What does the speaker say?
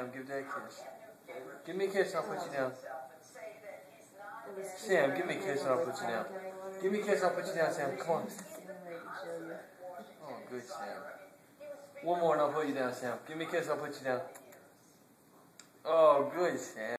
Sam, give Dad a kiss. Give me a kiss, I'll put you down. Sam, give me a kiss and I'll put you down. Give me a kiss, I'll put you down, Sam. Come on. Oh, good, Sam. One more and I'll put you down, Sam. Give me a kiss, I'll put you down. Oh, good, Sam.